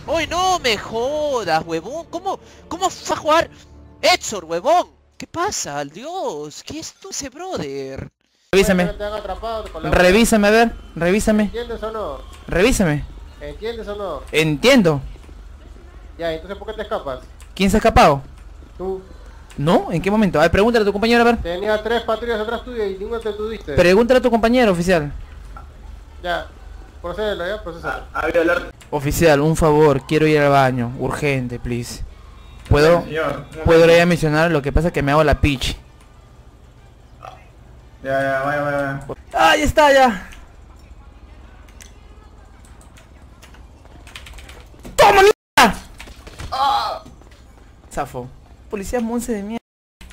¡Uy, no me jodas, huevón! ¿Cómo va a jugar Edson, huevón? ¿Qué pasa? Dios, ¿qué es tú ese brother? Revísame. Que te han atrapado con la Revísame, a ver. Revísame. ¿Entiendes o no? Revísame. ¿Entiendes o no? Entiendo. Ya, entonces ¿por qué te escapas? ¿Quién se ha escapado? Tú ¿No? ¿En qué momento? A ver, pregúntale a tu compañero, a ver. tenías 3 patrullas atrás tuyo y ninguna te tuviste. Pregúntale a tu compañero, oficial. Ya, procédelo ya, procésalo. Oficial, un favor, quiero ir al baño. Urgente, please. ¿Puedo? Señor, ¿Puedo ir a mencionar? Lo que pasa es que me hago la pitch. ya, vaya. ¡Ah, ya está, ya! ¡Toma, mierda! Zafo. Policía monce de mierda.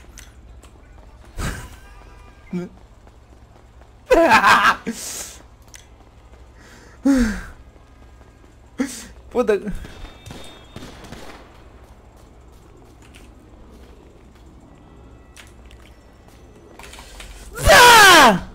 Puta. ¡Ah!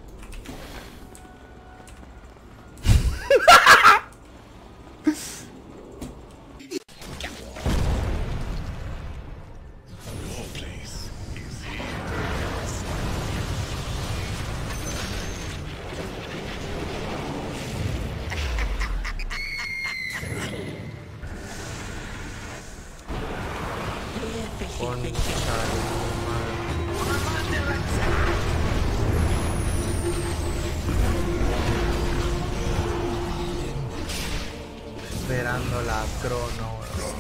Esperando la crono,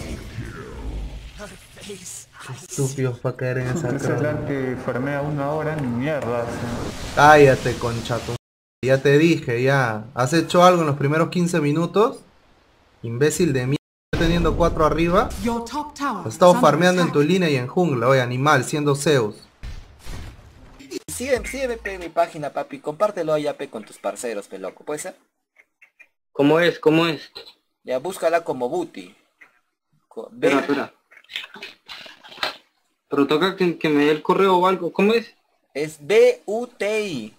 estúpidos para caer en esa crono. Que farmea 1 hora, ni mierda. Cállate, concha tu. Ya te dije, ya. ¿Has hecho algo en los primeros 15 minutos? Imbécil de mierda, teniendo 4 arriba. Has estado farmeando en tu línea y en jungla, oye, animal, siendo Zeus. Sígueme pe, mi página, papi. Compártelo allá, pe, con tus parceros, pe, loco. ¿Puede ser? ¿Cómo es? ¿Cómo es? Ya, búscala como Booty. Espera. Pero toca que me dé el correo o algo. ¿Cómo es? Es B-U-T-I.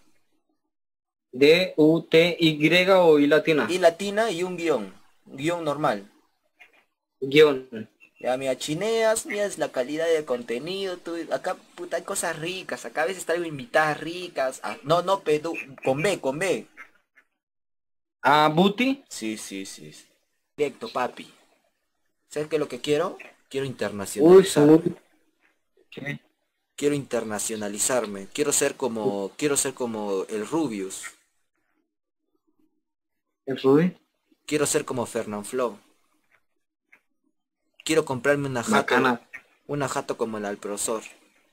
D-U-T-Y o I latina. Y latina y un guión. Guión normal. Guión. Ya, mira, chineas, mira, es la calidad de contenido. Tú, acá, puta, hay cosas ricas. Acá a veces traigo invitadas ricas. Ah, no, pero con B. Ah, Booty. Sí. Directo, papi. ¿Sabes qué es lo que quiero? Quiero internacionalizarme. ¿Qué? Quiero internacionalizarme. Quiero ser como el Rubius. ¿El Ruby? Quiero ser como Fernanfloo. Quiero comprarme Bacana. una jato como el Alprozor.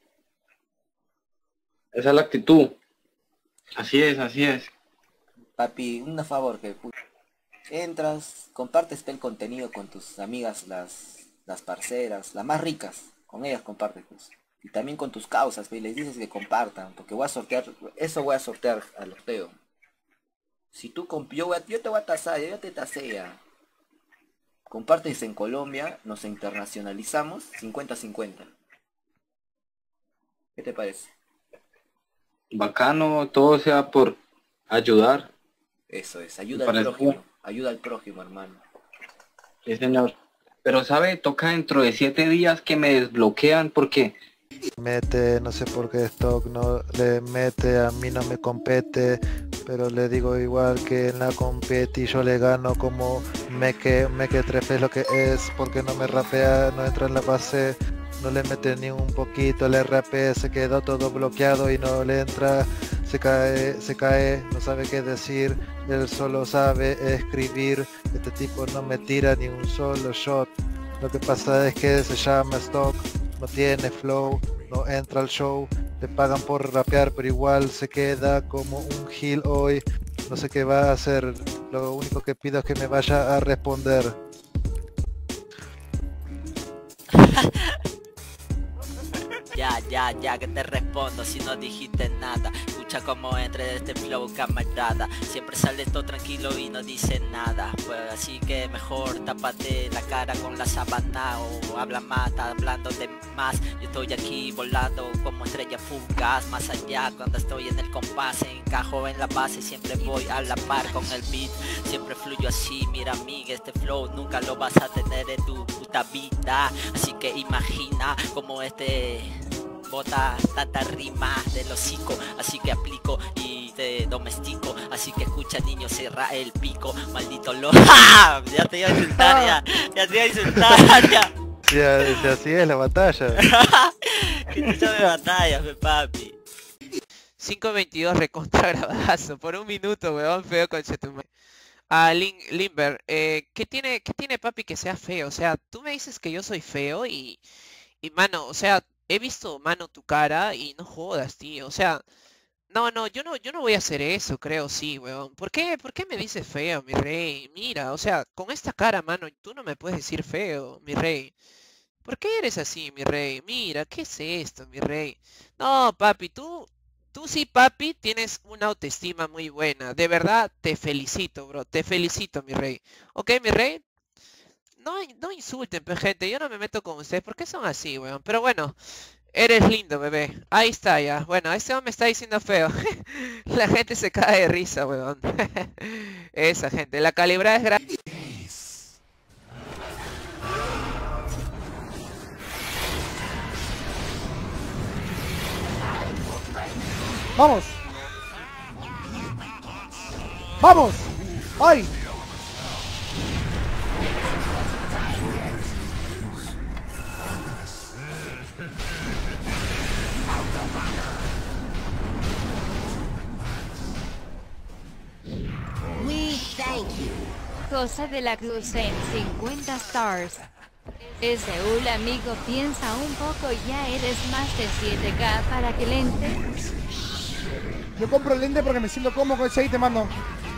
Esa es la actitud. Así es. Papi, un favor que entras, compartes el contenido con tus amigas, las parceras, las más ricas, con ellas compartes pues. Y también con tus causas, pues, y les dices que compartan, porque voy a sortear al sorteo. Si tú yo te voy a tasar, yo ya te tasé ya. Compartes en Colombia, nos internacionalizamos 50-50. ¿Qué te parece? Bacano, todo sea por ayudar. Eso es, ayuda al prójimo. Ayuda al prójimo, hermano. Sí, señor. Pero sabe, toca dentro de 7 días que me desbloquean porque Mete, no sé por qué stock no le mete, a mí no me compete, pero le digo igual que en la competi yo le gano como Meque 3 es lo que es, porque no me rapea, no entra en la base, no le mete ni un poquito, el RP se quedó todo bloqueado y no le entra, se cae, no sabe qué decir, él solo sabe escribir, este tipo no me tira ni un solo shot, lo que pasa es que se llama stock, no tiene flow, no entra al show, le pagan por rapear pero igual se queda como un heel hoy, no sé qué va a hacer, lo único que pido es que me vaya a responder. Ya, ya que te respondo si no dijiste nada. Escucha como entre de este flow camarada. Siempre sale todo tranquilo y no dice nada. Pues así que mejor tápate la cara con la sábana o habla más, está hablando de más. Yo estoy aquí volando como estrella fugaz, más allá cuando estoy en el compás, encajo en la base, siempre voy a la par con el beat, siempre fluyo así. Mira amigo, este flow nunca lo vas a tener en tu puta vida, así que imagina como este bota tanta rima del hocico, así que aplico y te domestico, así que escucha niño, cierra el pico, maldito loco. Ya te iba a insultar, ya te iba a insultar, ya. Si así es la batalla. Que chucha de batallas, mi papi. 5:22 recontra grabazo, por un minuto, weón, feo conchetumare. Limber, ¿qué tiene papi que sea feo? O sea, tú me dices que yo soy feo y mano, o sea, he visto, mano, tu cara y no jodas, tío. O sea, no, yo no voy a hacer eso, creo, sí, weón. ¿Por qué me dices feo, mi rey? Mira, o sea, con esta cara, mano, tú no me puedes decir feo, mi rey. ¿Por qué eres así, mi rey? Mira, ¿qué es esto, mi rey? No, papi, tú sí, papi, tienes una autoestima muy buena. De verdad, te felicito, bro. Te felicito, mi rey. ¿Ok, mi rey? No insulten, gente. Yo no me meto con ustedes. ¿Por qué son así, weón? Pero bueno, eres lindo, bebé. Ahí está, ya. Bueno, este hombre me está diciendo feo. La gente se cae de risa, weón. Esa gente. La calibrada es grande. ¡Vamos! ¡Vamos! ¡Ay! Cosa de la Cruz en 50 stars. Seúl amigo, piensa un poco, ya eres más de 7K para que lente. Yo compro el lente porque me siento cómodo con ese ítem, mano.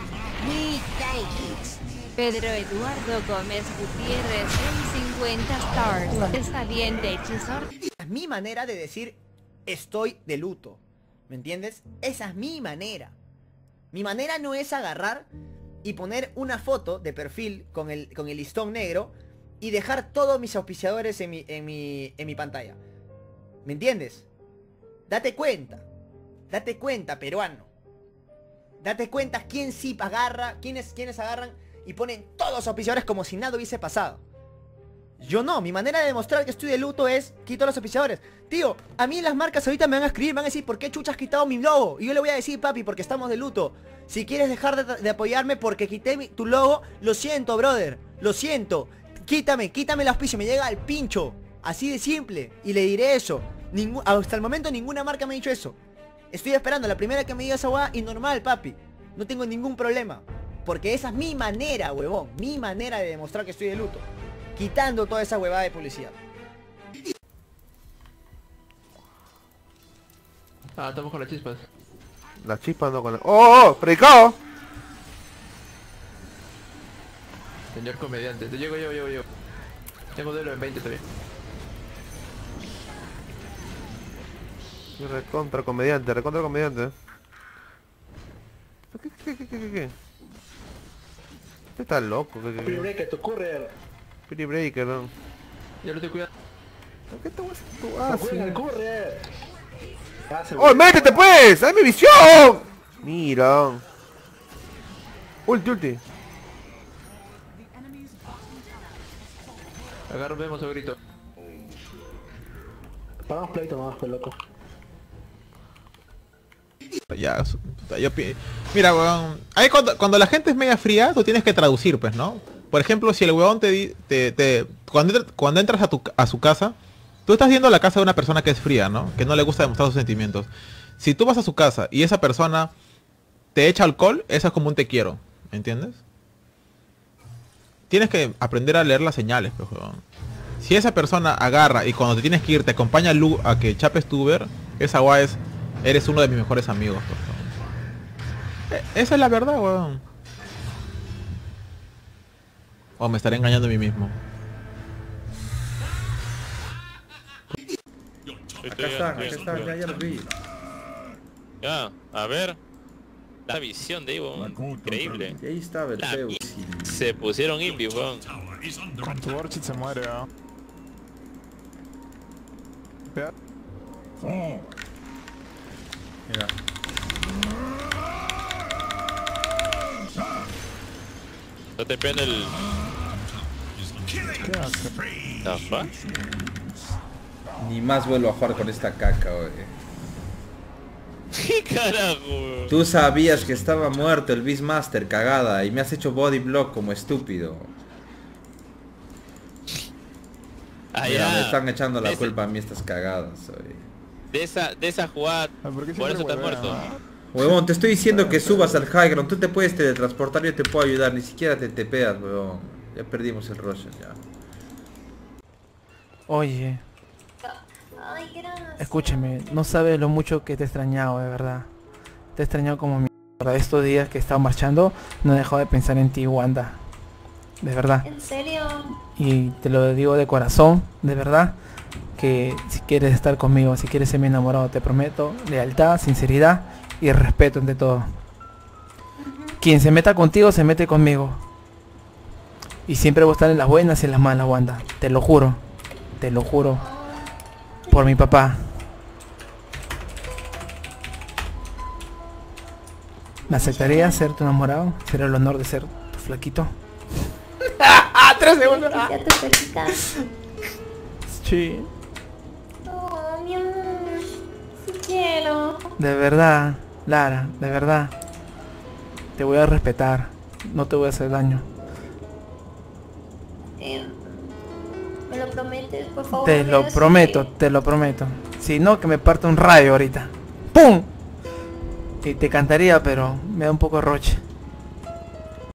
Pedro Eduardo Gómez Gutiérrez en 50 stars. Está bien de hechizor. Es mi manera de decir estoy de luto. ¿Me entiendes? Esa es mi manera. Mi manera no es agarrar y poner una foto de perfil con el listón negro y dejar todos mis auspiciadores en mi pantalla. ¿Me entiendes? Date cuenta, peruano. Date cuenta quién sí agarra, quiénes agarran y ponen todos los auspiciadores como si nada hubiese pasado. Yo no, mi manera de demostrar que estoy de luto es quito los auspiciadores. Tío, a mí las marcas ahorita me van a escribir, me van a decir, ¿por qué chucha has quitado mi logo? Y yo le voy a decir, papi, porque estamos de luto. Si quieres dejar de apoyarme porque quité tu logo, lo siento, brother, lo siento. Quítame el auspicio, me llega al pincho. Así de simple, y le diré eso. Hasta el momento ninguna marca me ha dicho eso. Estoy esperando la primera que me diga esa hueá y normal, papi. No tengo ningún problema. Porque esa es mi manera, huevón. Mi manera de demostrar que estoy de luto. Quitando toda esa huevada de publicidad. Estamos con las chispas. Las chispas no con la... ¡Oh! ¡Predicado! Señor comediante, te llego yo. Tengo duelo en 20 todavía. Recontra comediante. ¿Qué? Este está loco. Piri Breaker, te ocurre. Piri Breaker, ¿no? Ya lo estoy cuidando. ¿Qué te haces? Corre. ¡Oh, métete pues! ¡Dame visión! Mira. Ulti. Acá rompemos el grito. Paramos pleito nomás, pues loco. Mira, weón, ahí cuando la gente es media fría, tú tienes que traducir, pues, ¿no? Por ejemplo, si el weón cuando entras a su casa, tú estás viendo la casa de una persona que es fría, ¿no? Que no le gusta demostrar sus sentimientos. Si tú vas a su casa y esa persona te echa alcohol, eso es como un te quiero, ¿me entiendes? Tienes que aprender a leer las señales, pues, weón. Si esa persona agarra y cuando te tienes que ir te acompaña a que chapes tu Uber, esa guay es... Eres uno de mis mejores amigos, por favor. Esa es la verdad, weón. O me estaré engañando a mí mismo. Acá están, ya los vi. Ya, a ver. La visión de Ivo, increíble. Y ahí estaba el Zeus. Se pusieron invi, weón. Con tu Orchid se muere, Mira. No te prende el... ¿The fuck? Ni más vuelvo a jugar con esta caca, oye. ¿Qué carajo? Tú sabías que estaba muerto el Beastmaster, cagada, y me has hecho body block como estúpido. Mira, me están echando la culpa a mí estas cagadas, oye. De esa jugada, por eso te has muerto. Huevón, te estoy diciendo que subas al high ground, tú te puedes teletransportar, yo te puedo ayudar, ni siquiera te tepeas, huevón. Ya perdimos el Roshan, ya. Oye. Escúchame, no sabes lo mucho que te he extrañado, de verdad. Te he extrañado como mierda. Estos días que he estado marchando, no he dejado de pensar en ti, Wanda. De verdad. ¿En serio? Y te lo digo de corazón, de verdad. Que si quieres estar conmigo, si quieres ser mi enamorado, te prometo lealtad, sinceridad y respeto ante todo. Quien se meta contigo, se mete conmigo. Y siempre voy a estar en las buenas y en las malas, Wanda. Te lo juro. Te lo juro. Por mi papá. ¿Me aceptarías ser tu enamorado? ¿Será el honor de ser tu flaquito? 3 segundos. ¿Ya te feliz? Sí. Oh, mi amor. Sí quiero. De verdad, Lara, de verdad. Te voy a respetar. No te voy a hacer daño. ¿Me lo prometes, por favor? Te lo prometo, te lo prometo. Si no, que me parte un rayo ahorita. ¡Pum! Y te cantaría, pero me da un poco de roche.